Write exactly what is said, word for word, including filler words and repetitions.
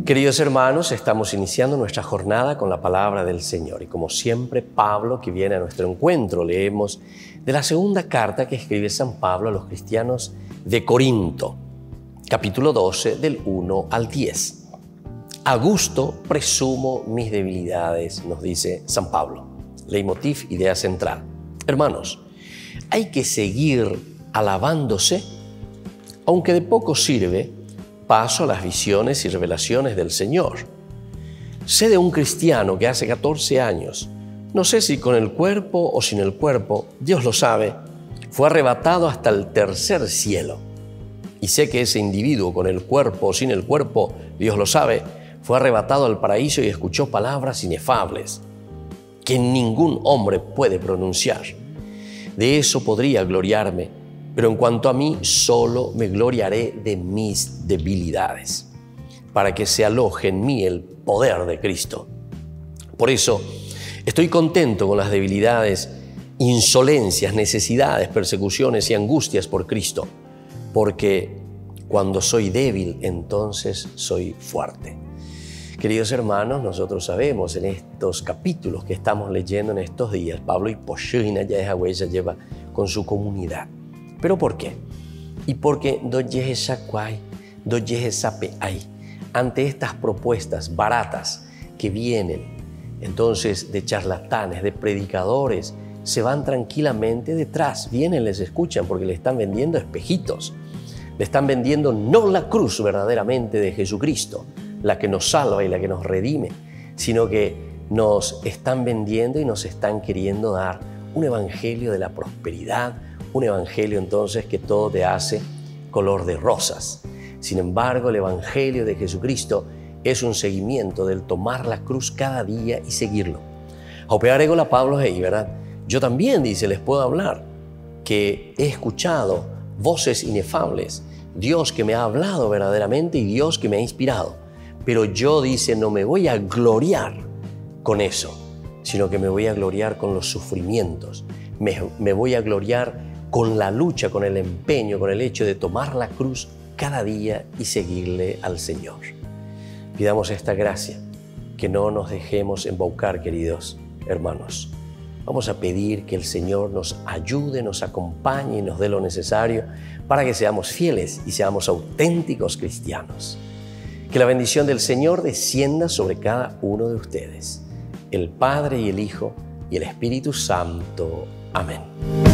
Queridos hermanos, estamos iniciando nuestra jornada con la palabra del Señor. Y como siempre, Pablo, que viene a nuestro encuentro, leemos de la segunda carta que escribe San Pablo a los cristianos de Corinto, capítulo doce, del uno al diez. A gusto presumo mis debilidades, nos dice San Pablo. Leitmotiv, idea central. Hermanos, hay que seguir alabándose, aunque de poco sirve, paso a las visiones y revelaciones del Señor. Sé de un cristiano que hace catorce años, no sé si con el cuerpo o sin el cuerpo, Dios lo sabe, fue arrebatado hasta el tercer cielo. Y sé que ese individuo con el cuerpo o sin el cuerpo, Dios lo sabe, fue arrebatado al paraíso y escuchó palabras inefables que ningún hombre puede pronunciar. De eso podría gloriarme, pero en cuanto a mí, solo me gloriaré de mis debilidades, para que se aloje en mí el poder de Cristo. Por eso, estoy contento con las debilidades, insolencias, necesidades, persecuciones y angustias por Cristo, porque cuando soy débil, entonces soy fuerte. Queridos hermanos, nosotros sabemos en estos capítulos que estamos leyendo en estos días, Pablo y Poshina ya esa huella lleva con su comunidad. ¿Pero por qué? Y porque ante estas propuestas baratas que vienen, entonces de charlatanes, de predicadores, se van tranquilamente detrás, vienen, les escuchan porque le están vendiendo espejitos, le están vendiendo no la cruz verdaderamente de Jesucristo, la que nos salva y la que nos redime, sino que nos están vendiendo y nos están queriendo dar un evangelio de la prosperidad, un evangelio entonces que todo te hace color de rosas. Sin embargo, el evangelio de Jesucristo es un seguimiento del tomar la cruz cada día y seguirlo. Aupearego la Pablo hey, ¿verdad? Yo también, dice, les puedo hablar, que he escuchado voces inefables, Dios que me ha hablado verdaderamente y Dios que me ha inspirado. Pero yo, dice, no me voy a gloriar con eso, sino que me voy a gloriar con los sufrimientos. Me, me voy a gloriar con la lucha, con el empeño, con el hecho de tomar la cruz cada día y seguirle al Señor. Pidamos esta gracia, que no nos dejemos embaucar, queridos hermanos. Vamos a pedir que el Señor nos ayude, nos acompañe y nos dé lo necesario para que seamos fieles y seamos auténticos cristianos. Que la bendición del Señor descienda sobre cada uno de ustedes, el Padre y el Hijo y el Espíritu Santo. Amén.